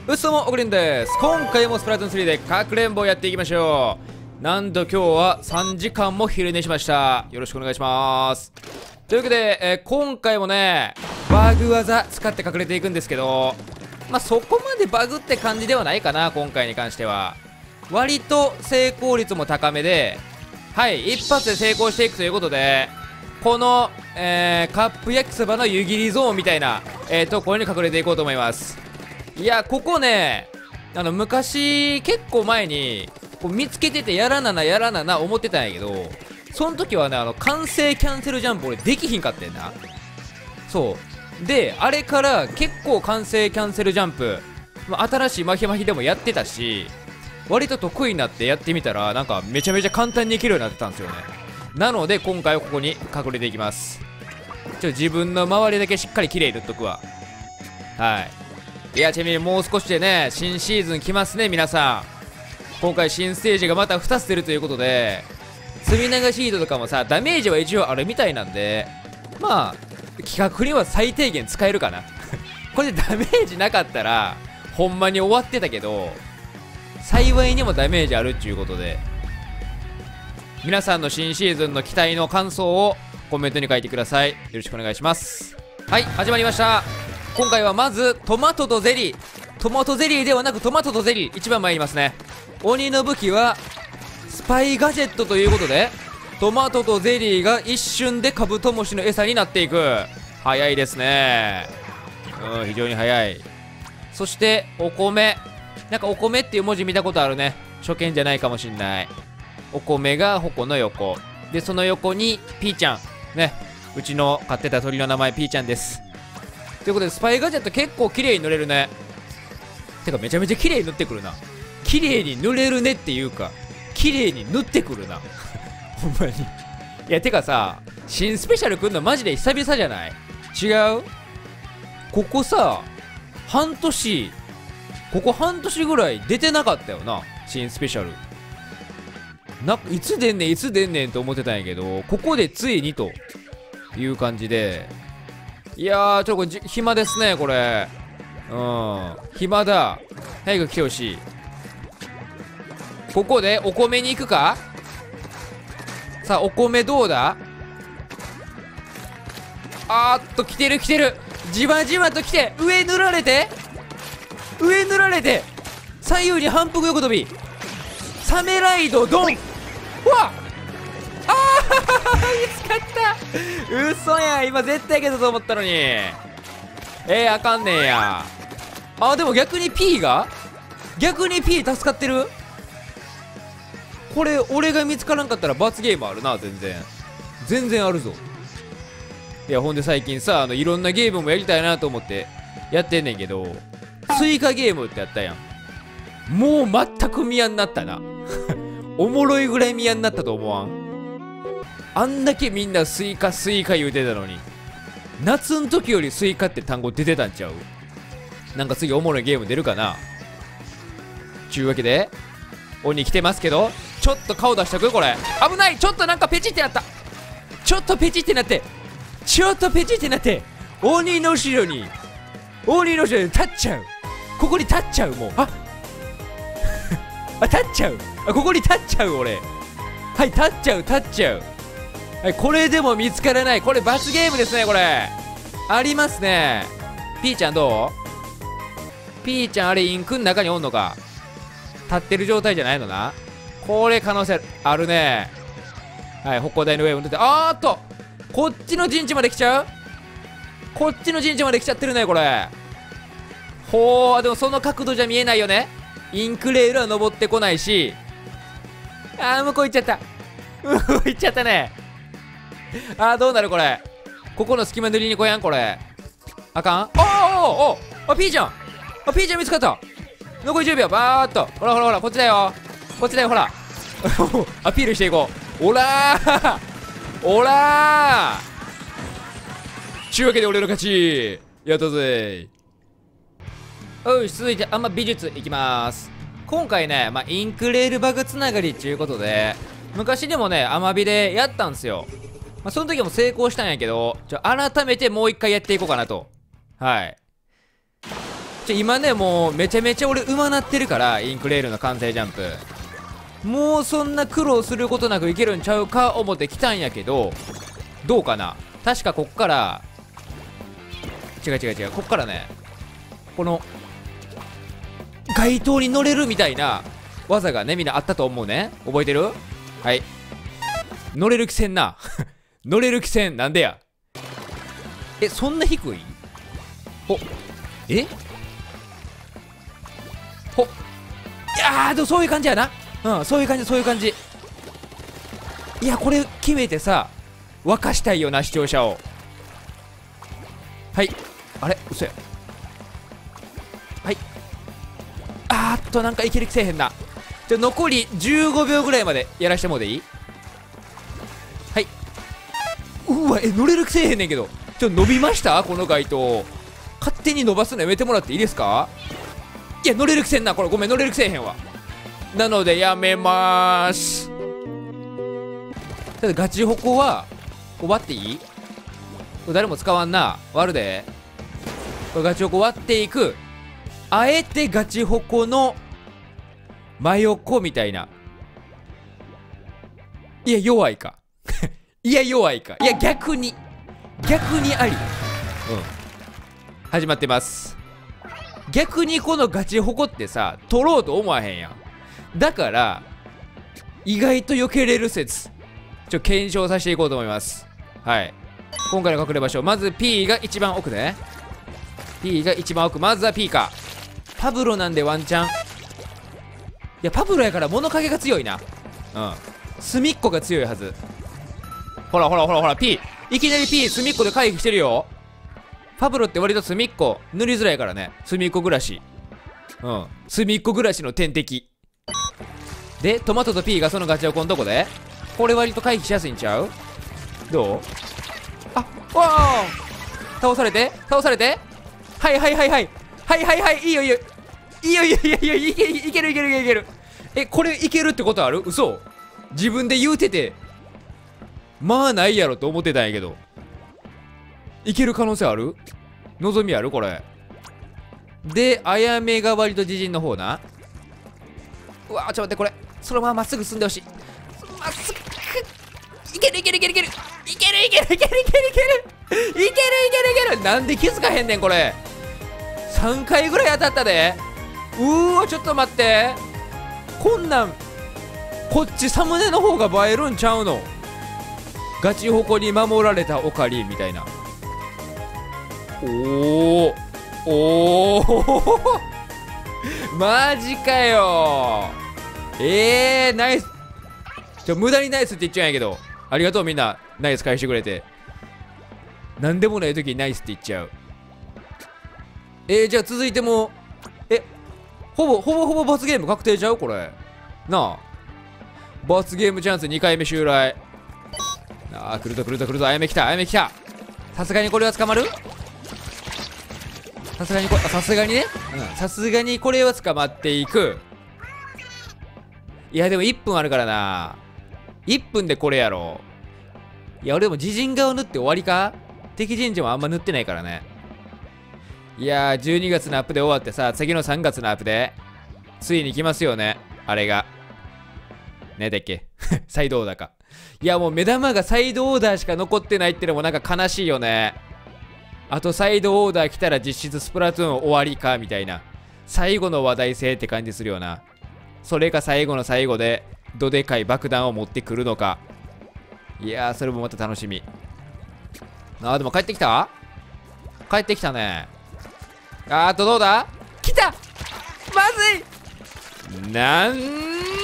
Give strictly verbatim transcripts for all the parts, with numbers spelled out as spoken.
うっそもおくりんです。今回もスプラトゥーンスリーでかくれんぼをやっていきましょう。なんと今日はさんじかんも昼寝しました。よろしくお願いします。というわけで、えー、今回もねバグ技使って隠れていくんですけど、まあそこまでバグって感じではないかな。今回に関しては割と成功率も高めで、はい一発で成功していくということで、この、えー、カップ焼きそばの湯切りゾーンみたいな、えー、ところに隠れていこうと思います。いやここね、あの昔結構前にこう見つけててやらななやらなな思ってたんやけど、その時はねあの完成キャンセルジャンプ俺できひんかってんな。そうであれから結構完成キャンセルジャンプ、まあ、新しいマヒマヒでもやってたし、割と得意になってやってみたらなんかめちゃめちゃ簡単にできるようになってたんですよね。なので今回はここに隠れていきます。ちょ自分の周りだけしっかり綺麗に塗っとくわ。はい。いやちなみにもう少しでね新シーズン来ますね皆さん。今回新ステージがまたふたつ出るということで、積み流しヒートとかもさダメージは一応あるみたいなんで、まあ企画には最低限使えるかなこれでダメージなかったらほんまに終わってたけど、幸いにもダメージあるっちゅうことで、皆さんの新シーズンの期待の感想をコメントに書いてください。よろしくお願いします。はい始まりました。今回はまずトマトとゼリー、トマトゼリーではなくトマトとゼリー一番参りますね。鬼の武器はスパイガジェットということで、トマトとゼリーが一瞬でカブトムシの餌になっていく。早いですね。うん非常に早い。そしてお米、なんかお米っていう文字見たことあるね。初見じゃないかもしんない。お米が矛の横で、その横にピーちゃんね、うちの飼ってた鳥の名前ピーちゃんです。ということでスパイガジェット結構綺麗に塗れるね。てかめちゃめちゃ綺麗に塗ってくるな。綺麗に塗れるねっていうか綺麗に塗ってくるなほんまに。いやてかさ、新スペシャル来んのマジで久々じゃない？違う？ここさ半年、ここ半年ぐらい出てなかったよな新スペシャルな。いつ出んねんいつ出んねんと思ってたんやけど、ここでついにという感じで、いやーちょっとこれ暇ですねこれ。うん暇だ。早く来てほしい。ここでお米に行くか。さあお米どうだ。あーっと来てる来てる、じわじわと来て、上塗られて上塗られて左右に反復横跳び、サメライドドン。うわっあー見つかった。嘘や、今絶対いけたと思ったのに。えー、あかんねんや。あでも逆に P が逆に P 助かってる。これ俺が見つからんかったら罰ゲームあるな。全然全然あるぞ。いやほんで最近さ、あのいろんなゲームもやりたいなと思ってやってんねんけど、スイカゲームってやったやん。もう全く見やんなったなおもろいぐらい見やんなったと思わん？あんだけみんなスイカスイカ言うてたのに、夏ん時よりスイカって単語出てたんちゃう？なんか次おもろいゲーム出るかな。ちゅうわけで鬼来てますけど、ちょっと顔出しとく。これ危ない。ちょっとなんかペチってなった。ちょっとペチってなってちょっとペチってなって鬼の後ろに鬼の後ろに立っちゃう。ここに立っちゃう。もうああ立っちゃう。あここに立っちゃう俺。はい立っちゃう立っちゃう。はいこれでも見つからない。これ罰ゲームですね。これありますね。ピーちゃんどう？ピーちゃんあれインクの中におんのか。立ってる状態じゃないのな。これ可能性あるね。はい歩行台の上を塗って、あーっとこっちの陣地まで来ちゃう。こっちの陣地まで来ちゃってるねこれ。ほーでもその角度じゃ見えないよね。インクレールは登ってこないし、あー向こう行っちゃった。向こう行っちゃったね。あーどうなるこれ。ここの隙間塗りに来やんこれ。あかん。おーおーおーあピーちゃん、あピーちゃん見つかった。残りじゅうびょう。バーっとほらほらほらこっちだよこっちだよほらアピールしていこう。おらーおらーちゅうわけで俺の勝ちやったぜ。よし続いてあんま美術いきまーす。今回ね、まあ、インクレールバグつながりっていうことで、昔でもねアマビでやったんすよ。まあ、その時も成功したんやけど、ちょ改めてもう一回やっていこうかなと。はいちょ今ねもうめちゃめちゃ俺馬なってるから、インクレールの完成ジャンプもうそんな苦労することなくいけるんちゃうか思ってきたんやけど、どうかな。確かこっから違う違う違う、こっからねこの街灯に乗れるみたいな技がねみんなあったと思うね。覚えてる？はい、乗れる気せんな乗れる気せん、なんでや。え、そんな低い？ほえほいやー、でもそういう感じやな。うん、そういう感じ、そういう感じ。いや、これ決めてさ沸かしたいよな、視聴者を。はい、あれ嘘や。はい、あーっとなんかいける気せえへんな。じゃ残りじゅうごびょうぐらいまでやらしてもらっていい？はい、うわ、え乗れる気せえへんねんけど。ちょ伸びました？この街灯勝手に伸ばすのやめてもらっていいですか？いや乗れる気せんな、これごめん、乗れる気せえへんわ。なのでやめまーす。ただガチホコはこう割っていい？これ誰も使わんな。割るで。これガチホコ割っていく。あえてガチホコの真横みたいな。いや弱いかいや弱いか、いや逆に逆にあり。うん始まってます。逆にこのガチホコってさ取ろうと思わへんやん。だから意外と避けれる説ちょ検証させていこうと思います。はい、今回の隠れ場所、まず P が一番奥ね。 P が一番奥、まずは P か。パブロなんでワンチャン。いやパブロやから物陰が強いな。うん隅っこが強いはず。ほらほらほらほら P いきなり P 隅っこで回避してるよ。パブロって割と隅っこ塗りづらいからね。隅っこ暮らし。うん隅っこ暮らしの天敵で、トマトと P がそのガチホコのとこでこれ割と回避しやすいんちゃう？どう？あわあ倒されて倒されてはいはいはいはいはいはいはい、いいよいいよいいよいいよいいよいいよいけるいけるいけるいける。えこれいけるってことある？嘘、自分で言うててまあないやろと思ってたんやけど、いける可能性ある？望みあるこれで。あやめが割と自陣の方な。うわーちょっと待って、これそのまままっすぐ進んでほしい。まっすぐいけるいけるいけるいけるいけるいけるいけるいけるいけるいけるいけるいける。なんで気づかへんねんこれ。さんかいぐらい当たったで。うーわちょっと待って、こんなんこっちサムネの方が映えるんちゃうの？ガチホコに守られたオカリンみたいな。おおおおマジかよ。えー、ナイス。ちょ無駄にナイスって言っちゃうんやけど、ありがとうみんなナイス返してくれて。なんでもない時にナイスって言っちゃう。えー、じゃあ続いてもえほぼほぼほぼ罰ゲーム確定ちゃうこれなあ。罰ゲームチャンスにかいめ襲来。ああ来ると来ると来ると、あやめきたあやめきた。さすがにこれは捕まる？さすがにこさすがにねさすがにこれは捕まっていく。いやでもいっぷんあるからな。いっぷんでこれやろ。いや俺でも自陣側塗って終わりか。敵陣地もあんま塗ってないからね。いやーじゅうにがつのアップで終わってさ、次のさんがつのアップでついに来ますよね、あれがねだっけサイドオーダーか。いやもう目玉がサイドオーダーしか残ってないってのもなんか悲しいよね。あとサイドオーダー来たら実質スプラトゥーン終わりかみたいな、最後の話題性って感じするよな。それか最後の最後でどでかい爆弾を持ってくるのか。いやーそれもまた楽しみ。あーでも帰ってきた帰ってきたね。あーとどうだ来たまずいなんでー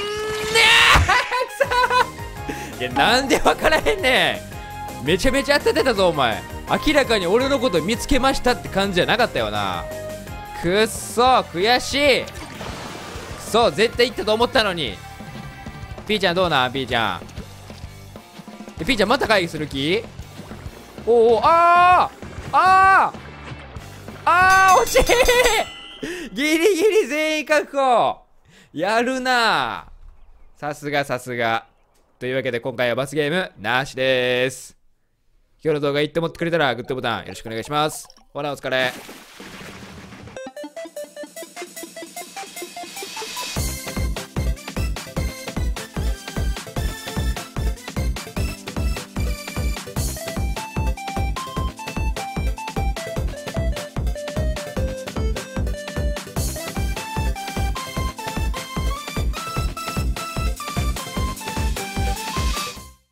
くそーいやなんで分からへんねん。めちゃめちゃ当ててたぞお前。明らかに俺のこと見つけましたって感じじゃなかったよな。くっそー悔しい。くそ絶対行ったと思ったのに。ピーちゃんどうなんピーちゃん。えピーちゃんまた会議する気？おおあーあーあー惜しいギリギリ全員確保やるなー。さすがさすが。というわけで今回は罰ゲームなしでーす。今日の動画いいって思ってくれたらグッドボタンよろしくお願いします。ほらお疲れ。